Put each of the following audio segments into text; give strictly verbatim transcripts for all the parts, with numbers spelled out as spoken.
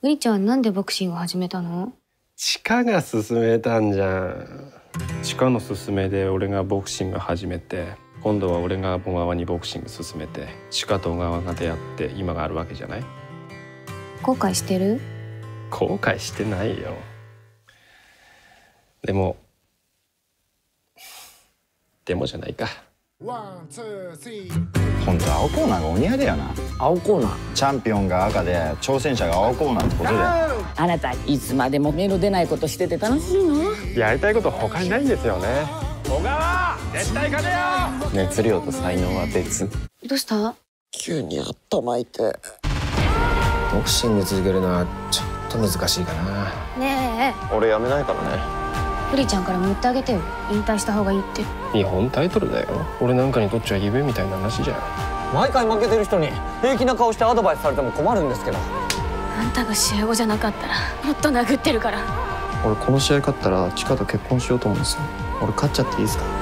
ウリちゃんなんでボクシングを始めたの？ チカが勧めたんじゃん。チカの勧めで俺がボクシング始めて、今度は俺が小川にボクシング勧めて、チカと小川が出会って今があるわけじゃない？ 後悔してる？ 後悔してないよ。でもでもじゃないか。 本当青コーナーがお似合いだよな。 青コーナー、 チャンピオンが赤で挑戦者が青コーナーってことだよ。 あなたいつまでも目の出ないことしてて楽しいの？ やりたいこと他にないんですよね。小川絶対勝てよ。熱量と才能は別。 どうした？ 急に頭痛い。 ボクシング続けるのはちょっと難しいかな。 ねえ、 俺やめないからね。 ウリちゃんからも言ってあげてよ。引退した方がいいって。 日本タイトルだよ。俺なんかにとっちゃ夢みたいな話じゃん。 毎回負けてる人に平気な顔してアドバイスされても困るんですけど。 あんたが試合後じゃなかったらもっと殴ってるから。 俺この試合勝ったらチカと結婚しようと思うんですよ。俺勝っちゃっていいですか？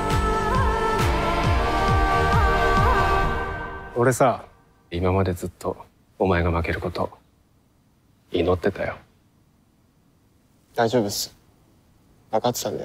俺さ、今までずっとお前が負けること祈ってたよ。 大丈夫っす。分かってたんで。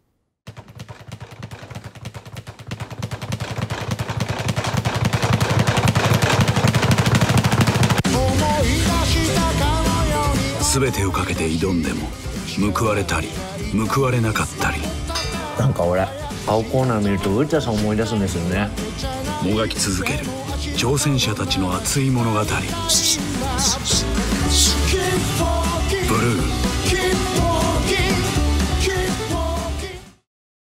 全てをかけて挑んでも報われたり報われなかったり。 なんか俺青コーナー見るとウリタさん思い出すんですよね。 もがき続ける挑戦者たちの熱い物語。ブルー